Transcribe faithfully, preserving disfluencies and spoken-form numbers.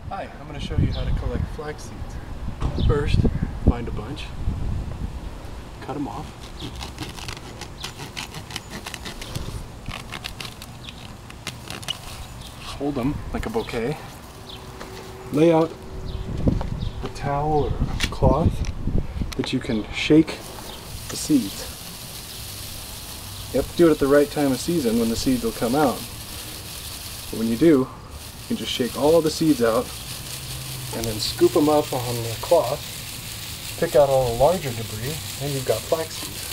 Hi, I'm going to show you how to collect flax seeds. First, find a bunch, cut them off, hold them like a bouquet, lay out a towel or a cloth that you can shake the seeds. You have to do it at the right time of season when the seeds will come out. But when you do, you can just shake all the seeds out and then scoop them up on the cloth, pick out all the larger debris, and you've got flax seeds.